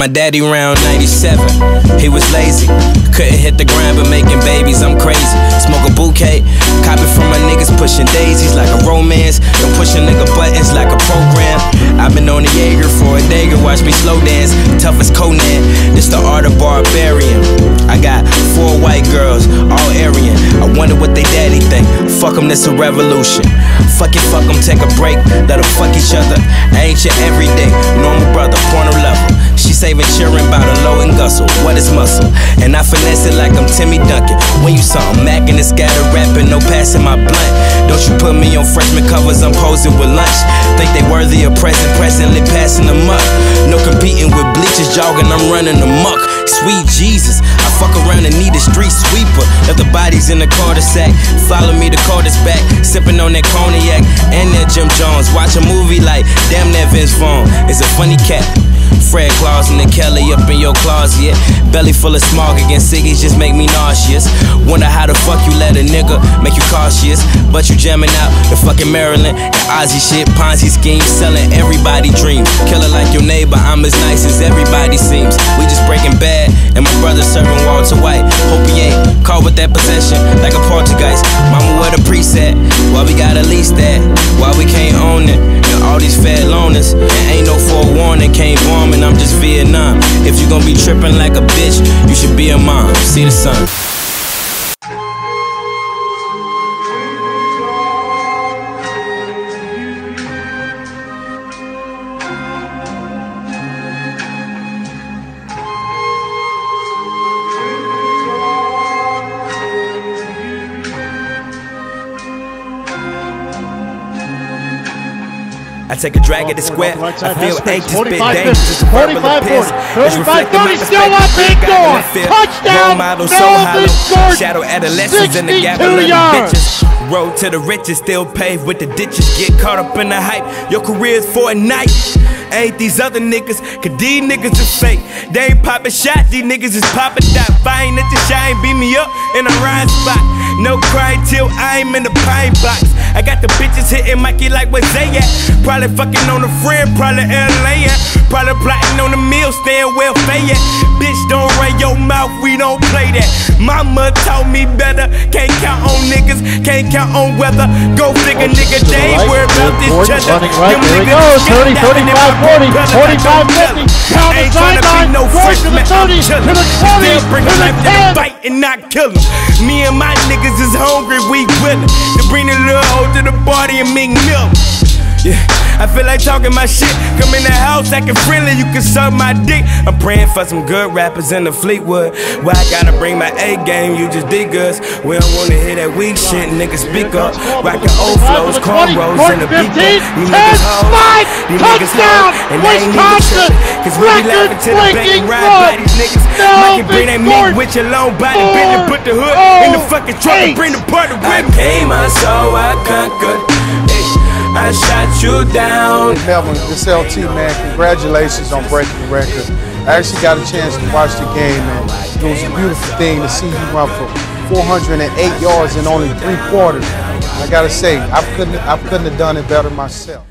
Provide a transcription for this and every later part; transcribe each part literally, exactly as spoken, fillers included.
my daddy round ninety-seven. He was lazy, couldn't hit the ground but making babies. I'm crazy. Smoke a bouquet, copy from my niggas pushing daisies like a romance. Don't push a nigga buttons like a program. I've been on the Jaeger for a day, watch me slow dance. Tough as Conan, it's the art of barbarian. I got four white girls, all Aryan. I wonder what they daddy think. Fuck them, this a revolution. Fuck it, fuck them, take a break. Let them fuck each other. I ain't your everyday normal brother, porno level. She saving cheering about a low and gustle. What is muscle? And I finesse it like I'm Timmy Duncan. When you saw him macking and scatter rapping, no passing my blunt. Don't you put me on freshman covers, I'm posing with lunch. Think they worthy of present, presently passing them up. No competing with bleachers, jogging, I'm running amok. Sweet Jesus, I fuck around and need a street sweeper. If the body's in the cul-de-sac, follow me to Carter's back. Sipping on that cognac and that Jim Jones. Watch a movie like damn that Vince Vaughn. It's a funny cat. Fred Claus and the Kelly up in your closet. Belly full of smog against ciggies just make me nauseous. Wonder how the fuck you let a nigga make you cautious. But you jamming out the fucking Maryland and Ozzy shit. Ponzi schemes, selling everybody dreams. Killer like your neighbor, I'm as nice as everybody seems. We just breaking bad and my brother serving Walter White. Hope he ain't caught with that possession like a poltergeist. Mama, where the preset? Why we gotta lease that? Why we can't own it? And all these fat loners, and ain't no forewarning, can't bomb and I'm just Vietnam. If you gon' be tripping like a bitch, you should be a mom. See the sun. I take a drag at the square. I feel anxious, bit dangerous. forty-five forty. thirty-five thirty. Still on big door. Touchdown. Melvin Shadow adolescents in the gap of little bitches. Road to the riches, still paved with the ditches. Get caught up in the hype. Your career's for a night. Ain't these other niggas, cause these niggas is fake. They ain't poppin' shot, these niggas is poppin' dot. If I ain't at the shine, beat me up in a rhyme spot. No crying till I'm in the pine box. I got the bitches hitting Mikey like where they at. Probably fucking on a friend, probably L A at. Probably plotting on the meal, staying well fed at. Bitch, don't run your mouth, we don't play that. Mama told me better, can't count on niggas, can't count on weather. Go figure, nigga, they ain't worried about this other. Right, there he goes, thirty, thirty-five, forty, forty-five, fifty. Down the sideline, no goes to the thirty, to the twenty, to the ten. Bite and not kill him. Me and my niggas is hungry, we willing to bring the little hoe to the party and make milk. Yeah, I feel like talking my shit. Come in the house acting friendly, you can suck my dick. I'm praying for some good rappers in the Fleetwood. Why I gotta bring my A game, you just dig us. We don't wanna hear that weak shit, niggas speak up. Rockin' old flows, cornrows in the beat. You niggas hoes, you niggas hoes, and they ain't even trippin'. Cause we be laughing to the bank and ride by these niggas. Mike and bring that meat with your long body, bend and put the hood in the fucking truck and bring the party with me. I came, I saw, I conquered. I shot you down. Melvin, this L T, man, congratulations on breaking the record. I actually got a chance to watch the game, and it was a beautiful thing to see you run for four hundred eight yards in only three quarters. I gotta say, I couldn't, I couldn't have done it better myself.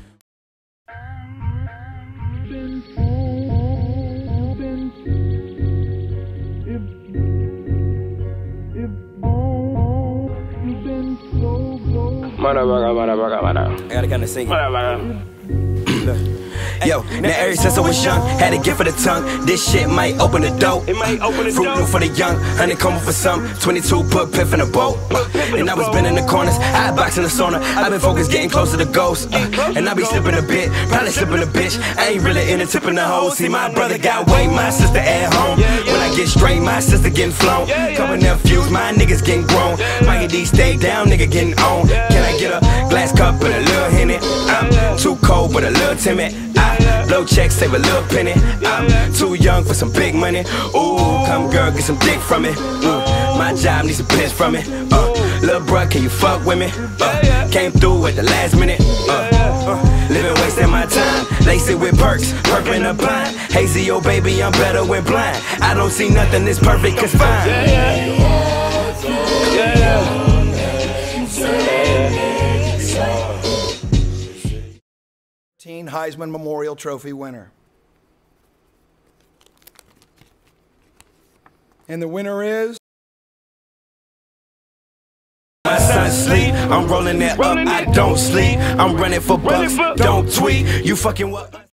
I gotta kinda sing it. Yo, now ever since I was young, had a gift for the tongue. This shit might open the door. It might open the Fruit door. Fruit for the young, honeycomb for some. twenty-two put piff in a boat. And I was been in the corners, I box in the sauna. I've been focused, getting closer to ghosts. Uh, and I be slipping a bit, probably slipping a bitch. I ain't really in the tip in the hole. See, my brother got weight, my sister at home. When I get straight, my sister getting flown. Couple nephews, my niggas getting grown. Mikey D stay down, nigga getting on. Can I get a glass cup and a little Henny? I'm too cold, but a little timid. I blow checks, save a little penny. I'm too young for some big money. Ooh, come girl, get some dick from it. Mm, my job needs some piss from it. Uh, little bruh, can you fuck with me? Uh, came through at the last minute. Uh, uh, living, wasting my time. Lace it with perks, purple in a blind. Hazy, oh baby, I'm better when blind. I don't see nothing that's perfect, cause fine. Yeah, yeah. Yeah, yeah. Heisman Memorial Trophy winner. And the winner is... My son sleep, I'm rolling that up, I don't sleep. I'm running for bucks, don't tweet. You fucking what?